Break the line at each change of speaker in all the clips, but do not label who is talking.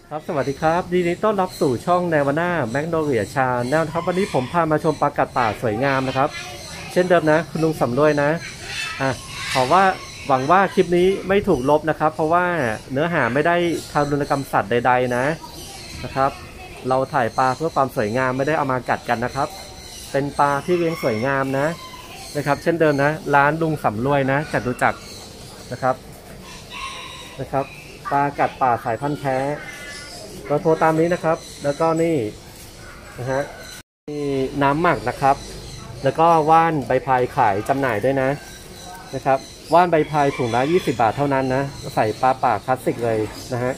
ครับสวัสดีครับยินดีต้อนรับสู่ช่องแนวาน่าแมกโนเลียชาแนลครับวันนี้ผมพามาชมปลากัดป่าสวยงามนะครับเช่นเดิมนะคุณลุงสำรวยนะขอว่าหวังว่าคลิปนี้ไม่ถูกลบนะครับเพราะว่าเนื้อหาไม่ได้ทารุณกรรมสัตว์ใดๆนะครับเราถ่ายปลาเพื่อความสวยงามไม่ได้เอามากัดกันนะครับเป็นปลาที่เลี้ยงสวยงามนะครับเช่นเดิมนะร้านลุงสำรวยนะจตุจักรนะครับปลากัดป่าสายพันธุ์แท้เราโทรตามนี้นะครับแล้วก็นี่นะฮะมีน้ำหมักนะครับแล้วก็ว่านใบพายขายจำหน่ายด้วยนะครับว่านใบพายถุงละ20 บาทเท่านั้นนะใส่ปลาป่าคลาสสิกเลยนะฮะ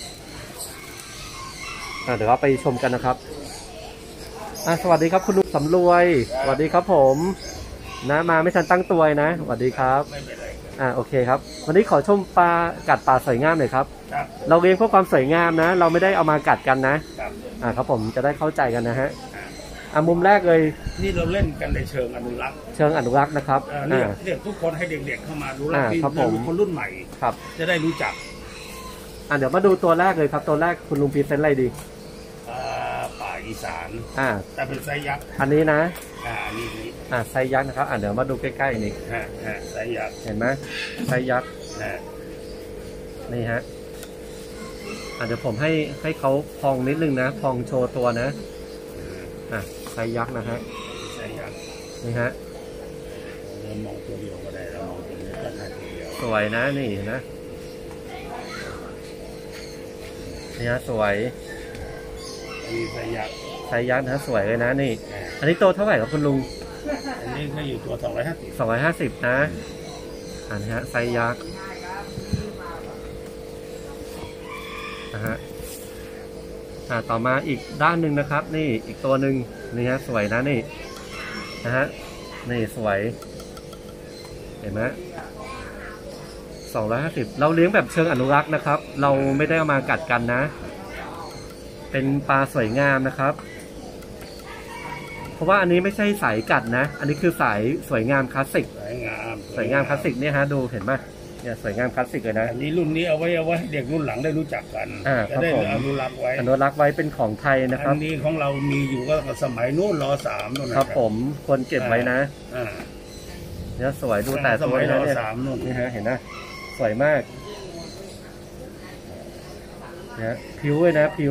เดี๋ยวเราไปชมกันนะครับสวัสดีครับคุณลุงสำรวยสวัสดีครับผมนะมาไม่ทันตั้งตัวนะสวัสดีครับโอเคครับวันนี้ขอชมปลากัดป่าสวยงามหน่อยครับเราเลี้ยงเพื่อความสวยงามนะเราไม่ได้เอามากัดกันนะครับผมจะได้เข้าใจกันนะฮะมุมแรกเลย
นี่เราเล่นกันในเชิงอนุรักษ์
นะครับ
เรียกทุกคนให้เด็กๆเข้ามารู้รักที่คนรุ่นใหม่
ครับ
จะได้รู้จัก
เดี๋ยวมาดูตัวแรกเลยครับตัวแรกคุณลุงพรีเซนต์อะไรดี
ป่าอีสานแต่เป็นไซยักษ์
อันนี้นะ
นี่
ไซยักษ์นะครับเดี๋ยวมาดูใกล้ๆนี่
ไซยักษ์
เห็นไหมไซยักษ์นี่ฮะเดี๋ยวผมให้เขาพองนิดนึงนะพองโชว์ตัวนะไซยักษ์นะฮะ
ไซยักษ์
นี่ฮะ
มองตัวเดียวก็ได้เรามองตัวนี้ก็ได้ตัวเดียว
สวยนะนี่นะนี่ฮะสวย
นี่ไซยักษ์
นะสวยเลยนะนี่อันนี้ตัวเท่าไหร่ครับคุณลุง
อันนี้ก็อยู่ตัว
250นะนี่ฮะไซยักษ์นะฮะต่อมาอีกด้านหนึ่งนะครับนี่อีกตัวหนึ่งนี่ฮะสวยนะนี่นะฮะนี่สวยเห็นไหม250เราเลี้ยงแบบเชิงอนุรักษ์นะครับเราไม่ได้เอามากัดกันนะเป็นปลาสวยงามนะครับเพราะว่าอันนี้ไม่ใช่สายกัดนะอันนี้คือสายสวยงามคลาสสิก
สวยง
ามคลาสสิกเนี่ยฮะดูเห็นไหมเนี่ยสวยงามคลาสสิกเลยนะ
อันนี้รุ่นนี้เอาไว้เด็กรุ่นหลังได้รู้จักกันจะได้อนุรักษ์ไ
ว้เป็นของไทยนะครับ
อันนี้ของเรามีอยู่ก็สมัยนู้นร.3นู่น
นะครับผมควรเก็บไว้นะเนี่ยสวยดูแต่
สมัยร.3นู่น
นี่ฮะเห็นนะสวยมากนะผิวเลยนะผิว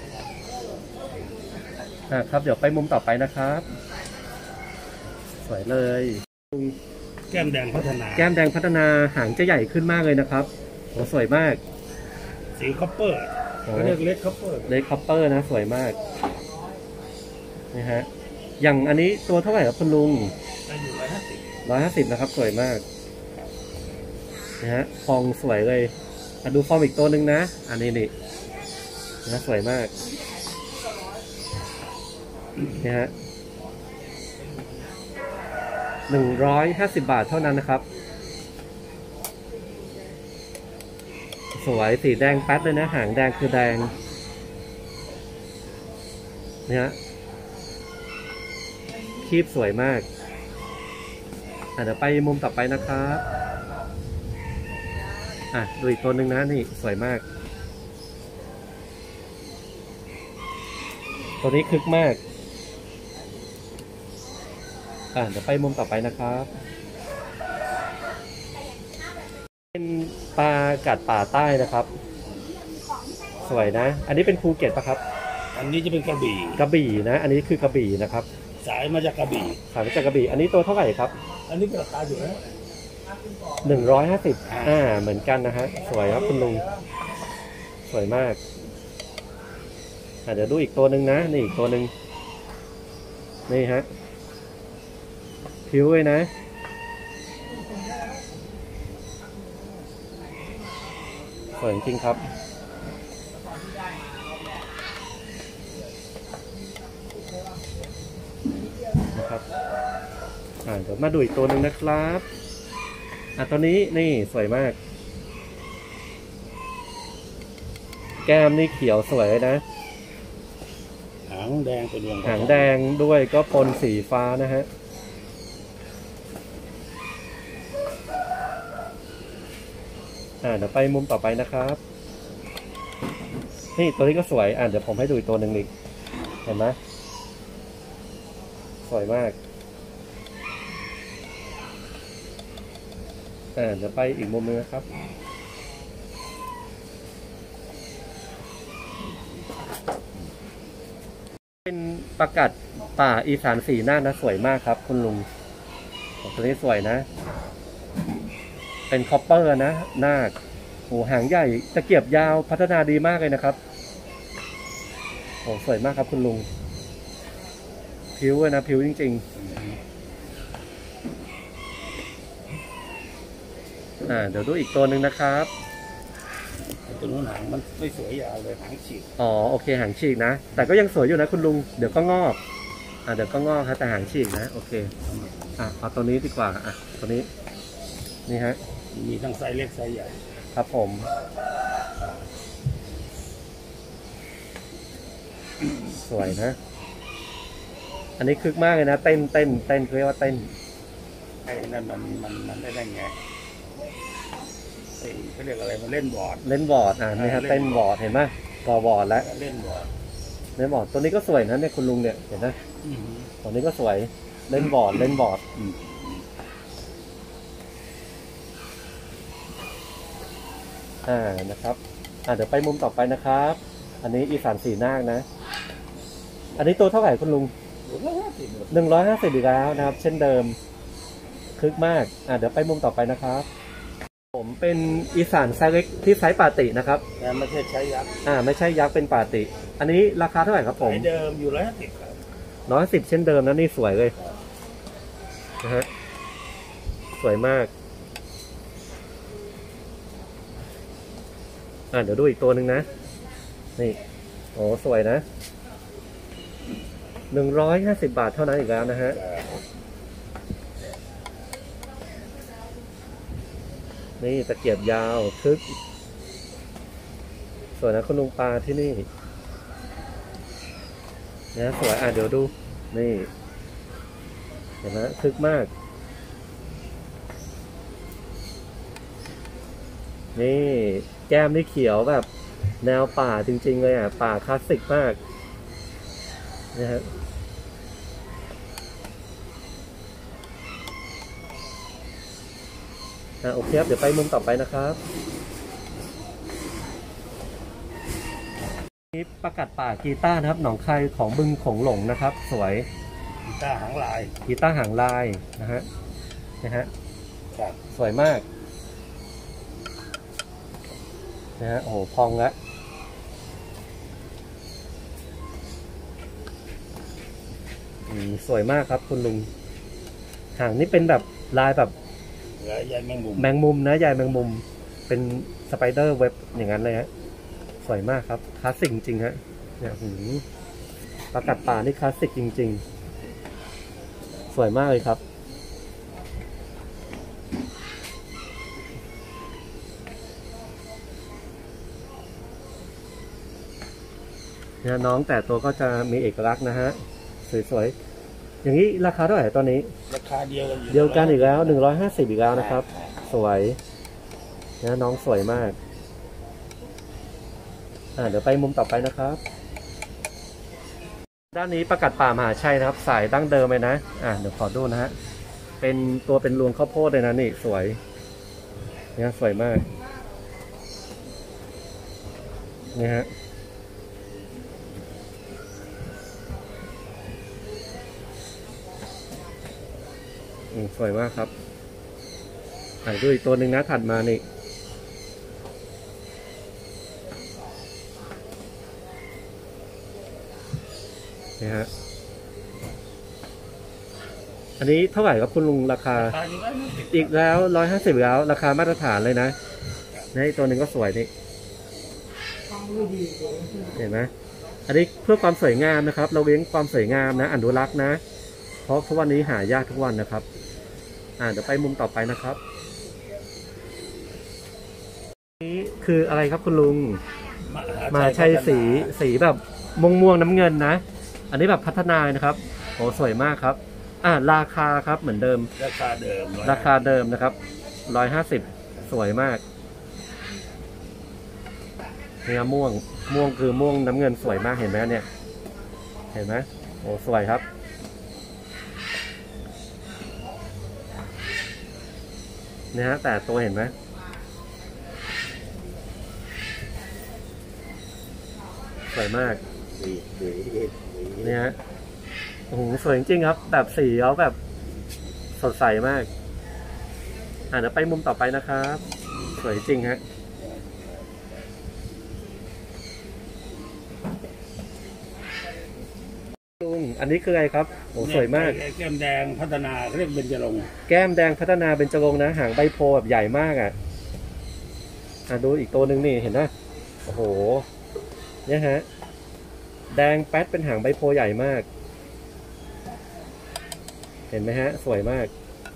ครับเดี๋ยวไปมุมต่อไปนะครับสวยเลย
แก้มแดงพัฒ
นาหางจะใหญ่ขึ้นมากเลยนะครับโหสวยมาก
สีคอปเปอร์เรียกเลดคอปเป
อร์นะสวยมากนี่ฮะอย่างอันนี้ตัวเท่าไหร่ครับคุณลุง
อยู่
150นะครับสวยมากนะฮะฟองสวยเลยดูฟอร์มอีกตัวหนึ่งนะอันนี้นี่นะสวยมากนี่ฮะ150 บาทเท่านั้นนะครับสวยสีแดงแป๊ดเลยนะหางแดงคือแดงนี่ฮะคีบสวยมากเดี๋ยวไปมุมต่อไปนะครับดูอีกตัวหนึ่งนะนี่สวยมากตัวนี้คึกมากเดี๋ยวไปมุมต่อไปนะครับเป็นปลากัดป่าใต้นะครับสวยนะอันนี้เป็นภูเก็ตปะครับ
อันนี้จะเป็นกระ
บี่นะอันนี้คือกระบี่นะครับ
สายมาจากกระบี่
อันนี้ตัวเท่าไหร่ครับ
อันนี้ราคาอยู่นะ
150เหมือนกันนะฮะสวยครับคุณลุงสวยมากเดี๋ยวดูอีกตัวหนึ่งนะนี่อีกตัวหนึ่งนี่ฮะผิวเลยนะสวยจริงครับนะครับเดี๋ยวมาดูอีกตัวหนึ่งนะครับตัวนี้นี่สวยมากแก้มนี่เขียวสวยเลยนะ
หางแดงเป็น
หางแดงด้วยก็ปนสีฟ้านะฮะเดี๋ยวไปมุมต่อไปนะครับนี่ตัวนี้ก็สวยเดี๋ยวผมให้ดูอีกตัวหนึ่งอีกเห็นไหมสวยมากเดี๋ยวไปอีกมุมนึงนะครับเป็นประกาศป่าอีสานสีหน้านะสวยมากครับคุณลุงตัวนี้สวยนะเป็นคอปเปอร์นะนาคโอ้หางใหญ่ตะเกียบยาวพัฒนาดีมากเลยนะครับโอ้สวยมากครับคุณลุงผิวนะผิวจริงๆเดี๋ยวดูอีกตัวหนึ่งนะครับ
ตัวนู้นหางมันไม่สวยยาวเลยหางฉีก
โอเคหางฉีกนะแต่ก็ยังสวยอยู่นะคุณลุงเดี๋ยวก็งอกเดี๋ยวก็งอกครับแต่หางฉีกนะโอเคเอาตัวนี้ดีกว่าตัวนี้นี่ฮะ
มีทั้งไซส์เล็กไซส์ใหญ่
ครับผมสวยนะอันนี้คึกมากเลยนะเต้นเรียกว่าเต้น
ไอ้นั่นมันได้ไงเขาเรียกอะไรมันเล่นบอร์ด
นี่ฮะเต้นบอร์ดเห็นไหมบอร์ดแล้ว
เล่นบอร์
ดตัวนี้ก็สวยนะเนี่ยคุณลุงเนี่ยเห็นไหมตัวนี้ก็สวยเล่นบอร์ดนะครับเดี๋ยวไปมุมต่อไปนะครับอันนี้อีสานสีนาคนะอันนี้ตัวเท่าไหร่คุณลุง150อีกแล้วนะครับเช่นเดิมคึกมากเดี๋ยวไปมุมต่อไปนะครับผมเป็นอีสานไซส์เล็กที่ไซส์ปาตินะครับ
ไม่ใช่ใช้ยักษ์
ไม่ใช่ยักษ์เป็นปาติอันนี้ราคาเท่าไหร่ครับผม
เดิมอยู่150ครับ
110เช่นเดิมนะนี่สวยเลยนะฮะสวยมากเดี๋ยวดูอีกตัวหนึ่งนะนี่โอ้สวยนะ150 บาทเท่านั้นอีกแล้วนะฮะนี่ตะเกียบยาวคึกสวยนะคุณลุงปลาที่นี่นะสวยเดี๋ยวดูนี่เห็นไหมคึกมากนี่แก้มนี่เขียวแบบแนวป่าจริงๆเลยป่าคลาสสิกมากนะฮะโอเคครับเดี๋ยวไปมุมต่อไปนะครับนี่ประกาศป่ากีต้านะครับหนองคายของบึงโขงหลงนะครับสวย
กีต้าหางล
ายนะฮะสวยมากนะฮะโอ้โหพองแล้วสวยมากครับคุณลุงหางนี่เป็นแบบลายแบบ
ใยแม
งมุมนะใยแมงมุมเป็นสไปเดอร์เว็บอย่างนั้นเลยฮะสวยมากครับคลาสสิกจริงฮะเนี่ยประกาศป่านี่คลาสสิกจริงๆสวยมากเลยครับเนี่ยน้องแต่ตัวก็จะมีเอกลักษณ์นะฮะสวยๆอย่างนี้ราคาเท่าไหร่ตอนนี้
ราคาเดี
ยวกันอีกแล้ว150อีกแล้วนะครับสวยนะน้องสวยมากเดี๋ยวไปมุมต่อไปนะครับด้านนี้ประกาศป่ามหาชัยนะครับสายดั้งเดิมเลยนะเดี๋ยวขอดูนะฮะเป็นรวงข้าวโพดเลยนะนี่สวยเนี่ยสวยมากนี่ฮะสวยมากครับดูอีกตัวหนึ่งนะถัดมานี่ฮะอันนี้เท่าไหร่ครับคุณลุงราคาอีกแล้ว150แล้วราคามาตรฐานเลยนะนี่ตัวหนึ่งก็สวยนี่เห็นไหมอันนี้เพื่อความสวยงามนะครับเราเลี้ยงความสวยงามนะอนุรักษ์นะเพราะทุกวันนี้หายากทุกวันนะครับเดี๋ยวไปมุมต่อไปนะครับนี่คืออะไรครับคุณลุงมาใช้สีแบบม่วงน้ำเงินนะอันนี้แบบพัฒนานะครับโอ้สวยมากครับราคาครับเหมือนเดิม
ราคาเ
ดิมนะครับ150สวยมากเนี่ยม่วงคือม่วงน้ำเงินสวยมากเห็นไหมเนี่ยเห็นไหมโอ้สวยครับเนี่ยฮะแต่ตัวเห็นไหมสวยมากเนี่ยฮะโอ้โหสวยจริงๆครับแบบสีเขาแบบสดใสมากเดี๋ยวไปมุมต่อไปนะครับสวยจริงฮะลุงอันนี้คืออะไรครับโอ้สวยมาก
แก้มแดงพัฒนาเรียกเบญจรงค์
แก้มแดงพัฒนาเป็นจรงค์นะหางใบโพแบบใหญ่มากดูอีกตัวหนึ่งนี่เห็นไหมโอ้โหเนี่ยฮะแดงแป๊ดเป็นหางใบโพใหญ่มากเห็นไหมฮะสวยมาก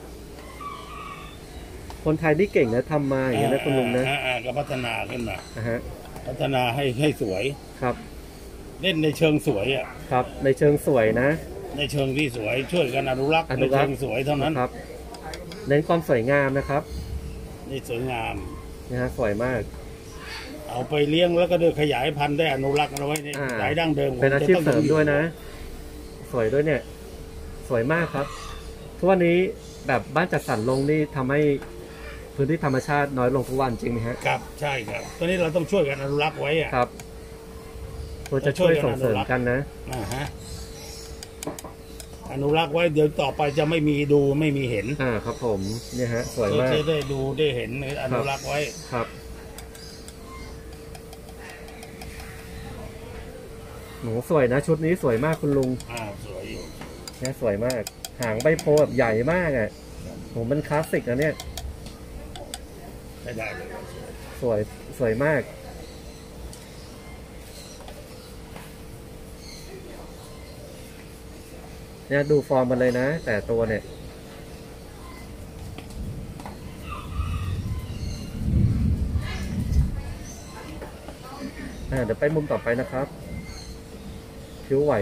คนไทยนี่เก่งนะทำมาอย่างนี้นะคุณลุงนะ
ก็พัฒนาขึ้นมา
ฮะ
พัฒนาให้สวย
ครับ
เล่นในเชิงสวย
ครับในเชิงสวยนะ
ในเชิงที่สวยช่วยกันอนุรักษ์ในเชิงสวยเท่านั้น
ครับเน้นความสวยงามนะครับ
นี่สวยงาม
นะฮะสวยมาก
เอาไปเลี้ยงแล้วก็ด้วยขยายพันธุ์ได้อนุรักษ์เอาไว้ในสายดั้งเดิม
เป็นอาชีพเสริมด้วยนะสวยด้วยเนี่ยสวยมากครับทุกวันนี้แบบบ้านจัดสรรลงนี่ทำให้พื้นที่ธรรมชาติน้อยลงทุกวันจริงไหมฮะ
ครับใช่ครับตอนนี้เราต้องช่วยกันอนุรักษ์ไว้
ครับเราจะช่วยส่งเสริมกันนะ
อนุรักษ์ไว้เดี๋ยวต่อไปจะไม่มีดูไม่มีเห็น
ครับผมเนี่ยฮะสวยมาก
จะได้ดูได้เห็นอนุรักษ์ไว้
ครับหนูสวยนะชุดนี้สวยมากคุณลุง
สวยอยู่
เนี่ยสวยมากหางใบโพแบบใหญ่มากโหมันคลาสสิกนะเนี่ย
ได้เลย
สวยมากเนี่ยดูฟอร์มมันเลยนะแต่ตัวเนี่ยเดี๋ยวไปมุมต่อไปนะครับผิวไหว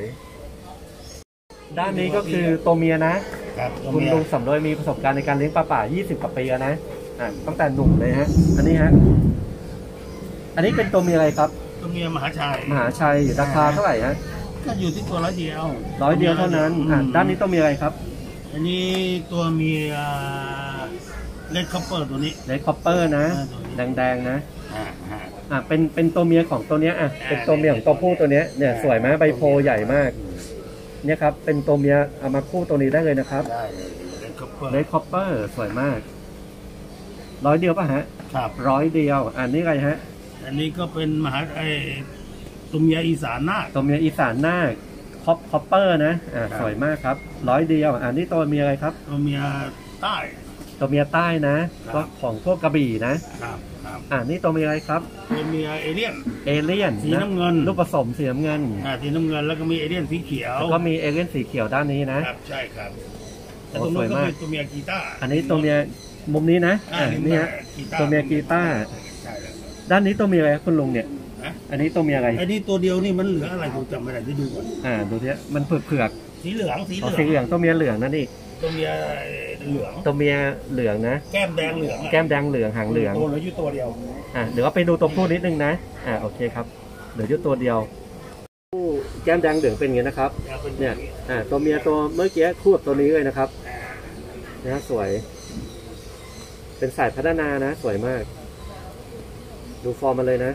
ด้านนี้ก็คือตัวเมียนะคุณลุงสำรวยมีประสบการณ์ในการเลี้ยงปลาป่า20 กว่าปีแล้วนะตั้งแต่หนุ่มเลยฮะอันนี้ฮะอันนี้เป็นตัวเมียอะไรครับ
ตัวเมียมหา
ชัยอยู่ราคาเท่าไหร่ฮะ
ก็อยู่ที่ตัว100 เดียว
เท่านั้นด้านนี้ตัวเมียอะไรครับ
อันนี้ตัวเมียเลดคอปเปอร์ตัวนี้
เลดคอปเปอร์นะแดงนะเป็นตัวเมียของตัวเนี้ยเป็นตัวเมียของตัวผู้ตัวเนี้ยเนี่ยสวยไหมใบโพใหญ่มากเนี่ยครับเป็นตัวเมียเอามาคู่ตัวนี้ได้เลยนะครับเลดคอปเปอร์สวยมาก100 เดียวป่ะฮะ
ครับ
100 เดียวอันนี้อะไรฮะ
อันนี้ก็เป็นตัวเมียอีสานนาค
คอปเปอร์นะสวยมากครับ100 เดียวอันนี้ตัวเมียอะไรครับ
ตัวเมียใต้
นะก็ของพวกกระบี่นะครับนี่ตัวเมียอะไรครับ
ตัวเมียเอเลี่ยนสีน้ำเงิน
ลูกผสมสีน้ำเงิน
สีน้ำเงินแล้วก็มีเอเลี่ยนสีเขียว
แล้วก็มีเอเลี่ยนสีเขียวด้านนี้นะครับ
ใช่ครับแล้วตัวนี้ก็เป็นตัวเมียกีตาร์
อันนี้ตัวเมียมุมนี้นะนี่ฮะตัวเมียกีตาร์ด้านนี้ตัวเมียอะไรคุณลุงเนี่ยอันนี้ตัวเมียอะไร
อันนี้ตัวเดียวนี่มันเหลืองอะไรผมจำไม่ได้ดูก่อน
ดูเนี้ยมันเผือก
สีเหลือง
ตัวเมียเหลืองนั่นนี่
ตัวเมียเหลื
องนะ
แก้มแดงเหลื
องหางเหลือง
ตัวเหลืออยู่ตัวเดียว
เดี๋ยวไปดูตัวผู้นิดนึงนะโอเคครับเหลืออยู่ตัวเดียวผู้แก้มแดงเหลืองเป็นอย่างนี้นะครับเนี่ยตัวเมียตัวเมื่อกี้คู่กับตัวนี้เลยนะครับนะสวยเป็นสายพัฒนานะสวยมากดูฟอร์มมันเลยนะ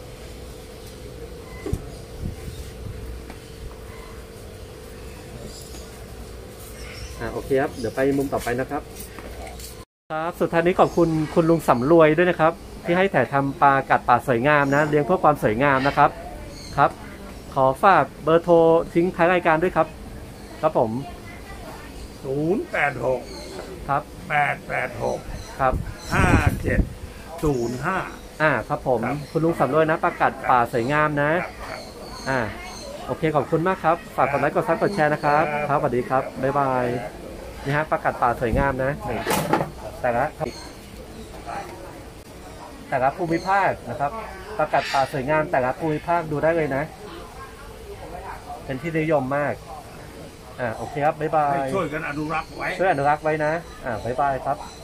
โอเคครับเดี๋ยวไปมุมต่อไปนะครับครับสุดท้ายนี้ขอบคุณคุณลุงสำรวยด้วยนะครับที่ให้ถ่ายทำปลากัดป่าสวยงามนะเลี้ยงเพื่อความสวยงามนะครับขอฝากเบอร์โทรทิ้งท้ายรายการด้วยครับผม
086
ครับ
886
ครับ
5705
ครับผมคุณลุงสำรวยนะปลากัดป่าสวยงามนะโอเคขอบคุณมากครับฝากกดไลค์กดซับกดแชร์นะครับสวัสดีครับบ๊ายบายนี่ฮะปลากัดป่าสวยงามนะแต่ละภูมิภาคนะครับปลากัดป่าสวยงามแต่ละภูมิภาคดูได้เลยนะเป็นที่นิยมมากโอเคครับบ๊ายบาย
ช่วยกันอนุรักษ์ไว้
นะบ๊ายบายครับ